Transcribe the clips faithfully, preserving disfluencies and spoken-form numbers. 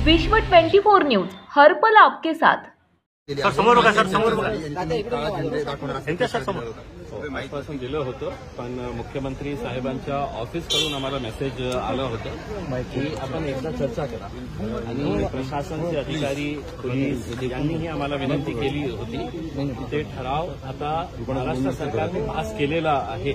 विश्व चोवीस न्यूज हर पल आपके साथ। सर समोर बघा सर समोर बघा त्यांच्या सर समोर आश्वासन दिलं होतं, पण मुख्यमंत्री साहेबांच्या ऑफिसकडून आम्हाला मेसेज आलं होतं की आपण एकदा चर्चा करा आणि प्रशासनचे अधिकारी पोलीस यांनीही आम्हाला विनंती केली होती। ते ठराव आता महाराष्ट्र सरकारने पास केलेला आहे,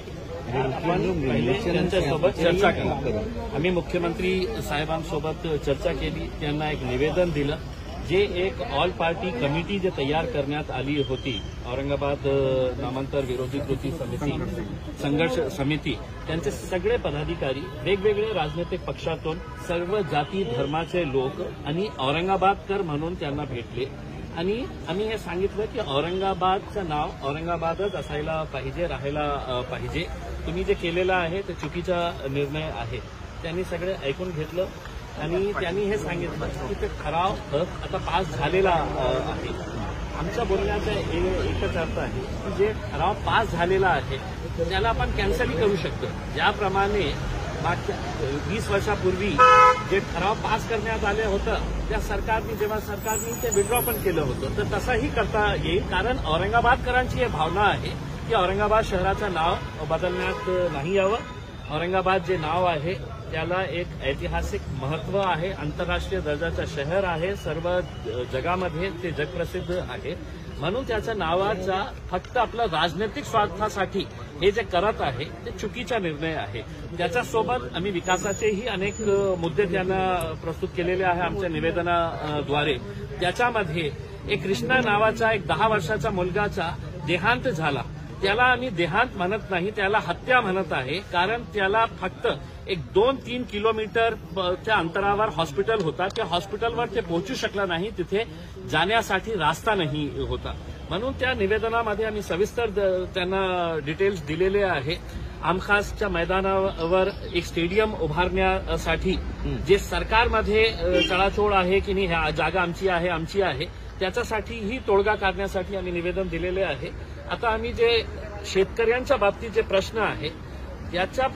आपण पहिले त्यांच्यासोबत चर्चा करा। आम्ही मुख्यमंत्री साहेबांसोबत चर्चा केली, त्यांना एक निवेदन दिलं जे एक ऑल पार्टी कमिटी जे तयार करण्यात आली होती, औरंगाबाद नामांतर विरोधी कृती समिती संघर्ष समिती, त्यांचे सगळे पदाधिकारी वेगवेगळे राजनैतिक पक्षातून सर्व जाती धर्माचे लोक आणि औरंगाबादकर म्हणून त्यांना भेटले आणि आम्ही हे सांगितलं की औरंगाबादचं नाव औरंगाबादच असायला पाहिजे, राहायला पाहिजे। तुम्ही जे केलेलं आहे ते चुकीचा निर्णय आहे। त्यांनी सगळे ऐकून घेतलं आणि त्यांनी हे सांगितलं की ते ठराव आता पास झालेला आहे। आमच्या बोलण्याचा एकच अर्थ आहे की जे ठराव पास झालेला आहे त्याला आपण कॅन्सलही करू शकतो। ज्याप्रमाणे मागच्या वीस वर्षापूर्वी जे ठराव पास करण्यात आले होतं त्या सरकारने जेव्हा सरकारने ते विड्रॉ पण केलं होतं, तर तसंही करता येईल, कारण औरंगाबादकरांची ही भावना आहे की औरंगाबाद शहराचं नाव बदलण्यात नाही यावं। औरंगाबाद जे नाव आहे त्याला एक ऐतिहासिक महत्व आहे, आंतरराष्ट्रीय दर्जाचं शहर आहे, सर्व जगामध्ये ते जगप्रसिद्ध आहे, म्हणून त्याच्या नावाचा फक्त आपल्या राजनैतिक स्वार्थासाठी हे जे करत आहे ते चुकीचा निर्णय आहे। त्याच्यासोबत आम्ही विकासाचेही अनेक मुद्दे त्यांना प्रस्तुत केलेले आहे आमच्या निवेदनाद्वारे। त्याच्यामध्ये एक कृष्णा नावाचा एक दहा वर्षाचा मुलगाचा देहांत झाला, त्याला आम्ही देहांत म्हणत नाही, त्याला हत्या म्हणत आहे, कारण त्याला फक्त एक दोन तीन किलोमीटरच्या अंतरावर हॉस्पिटल होता, त्या हॉस्पिटलवर ते पोहोचू शकला नाही, तिथे जाण्यासाठी रास्ता नाही होता। म्हणून त्या निवेदनामध्ये आम्ही सविस्तर त्यांना डिटेल्स दिलेले आहे। आमखासच्या मैदानावर एक स्टेडियम उभारण्यासाठी जे सरकारमध्ये चळाचोळ आहे की नाही, ह्या जागा आमची आहे आमची आहे त्याच्यासाठीही तोडगा काढण्यासाठी आम्ही निवेदन दिलेले आहे। आता आम्ही जे शेतकऱ्यांच्या बाबतीत जे प्रश्न आहे याच्या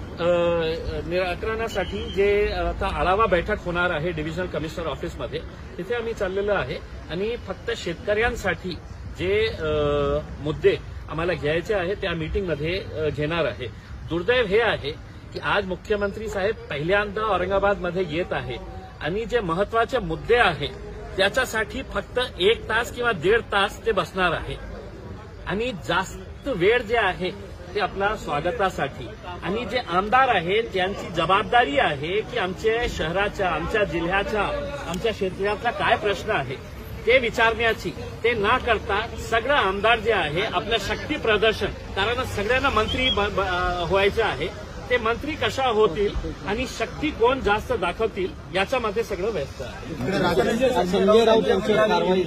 निराकरणासाठी जे आता आढावा बैठक होणार आहे डिव्हिजनल कमिशनर ऑफिसमध्ये, तिथे आम्ही चाललेलो आहे आणि फक्त शेतकऱ्यांसाठी जे मुद्दे आम्हाला घ्यायचे आहे त्या मीटिंगमध्ये घेणार आहे। दुर्दैव हे आहे की आज मुख्यमंत्री साहेब पहिल्यांदा औरंगाबादमध्ये येत आहे आणि जे महत्वाचे मुद्दे आहेत त्याच्यासाठी फक्त एक तास किंवा दीड तास ते बसणार आहे आणि जास्त वेळ जे आहे ते आपल्या स्वागतासाठी, आणि जे आमदार आहेत त्यांची जबाबदारी आहे की आमच्या शहराच्या आमच्या जिल्ह्याच्या आमच्या क्षेत्रातला काय प्रश्न आहे ते विचारण्याची, ते न करता सगळं आमदार जे आहे आपलं शक्ती प्रदर्शन, कारण सगळ्यांना मंत्री व्हायचं आहे, ते मंत्री कशा होतील आणि शक्ती कोण जास्त दाखवतील याच्यामध्ये सगळं व्यस्त आहे। संजय राऊत यांची कारवाई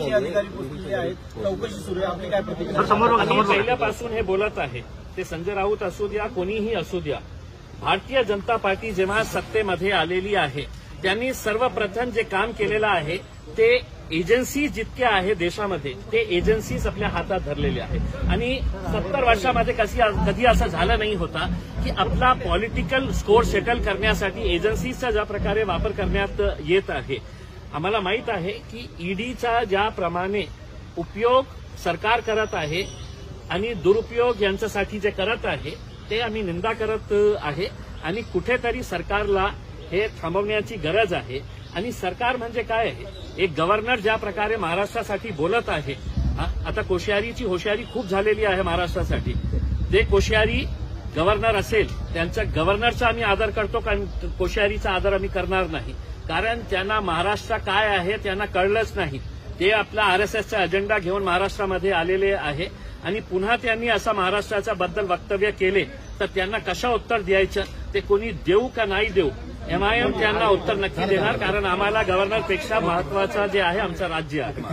आम्ही पहिल्यापासून हे बोलत आहे, ते संजय राऊत असू द्या कोणीही असू द्या, भारतीय जनता पार्टी जेव्हा सत्तेमध्ये आलेली आहे त्यांनी सर्वप्रथम जे काम केलेलं आहे ते एजन्सी जितक्या आहे देशामध्ये ते एजन्सीज आपल्या हातात धरलेले आहेत आणि सत्तर वर्षामध्ये कशी कधी असं झालं नाही होता की आपला पॉलिटिकल स्कोर सेटल करण्यासाठी एजन्सीजचा ज्या प्रकारे वापर करण्यात येत आहे। आम्हाला माहित आहे की ईडीचा ज्याप्रमाणे उपयोग सरकार करत आहे आणि दुरुपयोग यांच्यासाठी जे करत आहे ते आम्ही निंदा करत आहे आणि कुठेतरी सरकारला हे थांबवण्याची गरज आहे। आणि सरकार म्हणजे काय आहे, एक गव्हर्नर ज्या प्रकारे महाराष्ट्रासाठी बोलत आहे, आता कोश्यारीची होशियारी खूप झालेली आहे महाराष्ट्रासाठी, जे कोश्यारी गव्हर्नर असेल त्यांच्या गव्हर्नरचा आम्ही आदर करतो, कारण कोश्यारीचा आदर आम्ही करणार नाही, कारण त्यांना महाराष्ट्र काय आहे त्यांना कळलंच नाही। ते आपला आरएसएसचा अजेंडा घेऊन महाराष्ट्रामध्ये आलेले आहे आणि पुन्हा त्यांनी असं महाराष्ट्राच्या बद्दल वक्तव्य केले तर त्यांना कशा उत्तर द्यायचं ते कोणी देऊ का नाही देऊ, एमआयएम त्यांना उत्तर नक्की देणार, कारण आम्हाला गव्हर्नरपेक्षा महत्वाचं जे आहे आमचं राज्य आहे।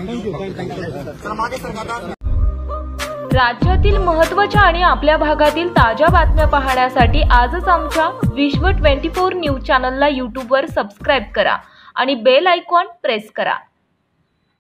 राज्यातील महत्त्वाच्या आणि आपल्या भागातील ताज्या बातम्या पाहण्यासाठी आजच आमच्या विश्व चोवीस न्यूज चॅनलला यूट्यूबवर सबस्क्राईब करा आणि बेल आयकॉन प्रेस करा।